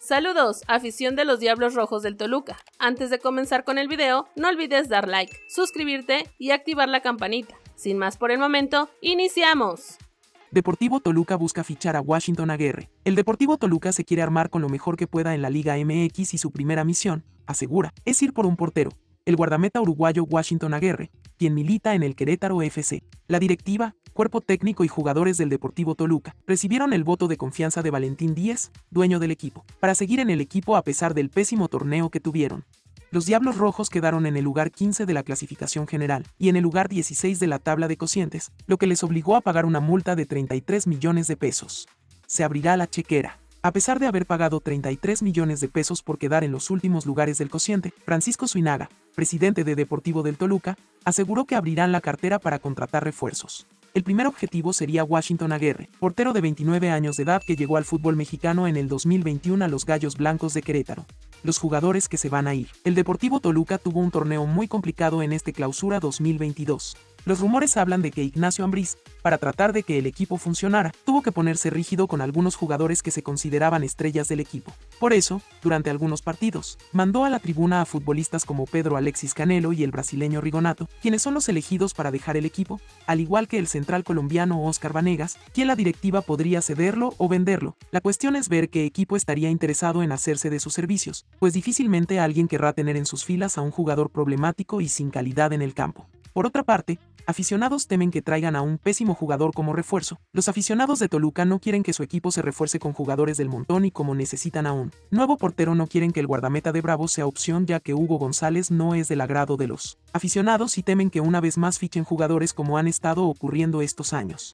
Saludos, afición de los Diablos Rojos del Toluca. Antes de comenzar con el video, no olvides dar like, suscribirte y activar la campanita. Sin más por el momento, ¡iniciamos! Deportivo Toluca busca fichar a Washington Aguirre. El Deportivo Toluca se quiere armar con lo mejor que pueda en la Liga MX y su primera misión, asegura, es ir por un portero, el guardameta uruguayo Washington Aguirre, quien milita en el Querétaro FC. La directiva, cuerpo técnico y jugadores del Deportivo Toluca recibieron el voto de confianza de Valentín Díez, dueño del equipo, para seguir en el equipo a pesar del pésimo torneo que tuvieron. Los Diablos Rojos quedaron en el lugar 15 de la clasificación general y en el lugar 16 de la tabla de cocientes, lo que les obligó a pagar una multa de 33 millones de pesos. Se abrirá la chequera. A pesar de haber pagado 33 millones de pesos por quedar en los últimos lugares del cociente, Francisco Zuinaga, presidente de Deportivo del Toluca, aseguró que abrirán la cartera para contratar refuerzos. El primer objetivo sería Washington Aguirre, portero de 29 años de edad que llegó al fútbol mexicano en el 2021 a los Gallos Blancos de Querétaro. Los jugadores que se van a ir. El Deportivo Toluca tuvo un torneo muy complicado en este Clausura 2022. Los rumores hablan de que Ignacio Ambriz, para tratar de que el equipo funcionara, tuvo que ponerse rígido con algunos jugadores que se consideraban estrellas del equipo. Por eso, durante algunos partidos, mandó a la tribuna a futbolistas como Pedro Alexis Canelo y el brasileño Rigonato, quienes son los elegidos para dejar el equipo, al igual que el central colombiano Oscar Vanegas, quien la directiva podría cederlo o venderlo. La cuestión es ver qué equipo estaría interesado en hacerse de sus servicios, pues difícilmente alguien querrá tener en sus filas a un jugador problemático y sin calidad en el campo. Por otra parte, aficionados temen que traigan a un pésimo jugador como refuerzo. Los aficionados de Toluca no quieren que su equipo se refuerce con jugadores del montón y como necesitan a un nuevo portero no quieren que el guardameta de Bravos sea opción ya que Hugo González no es del agrado de los aficionados y temen que una vez más fichen jugadores como han estado ocurriendo estos años.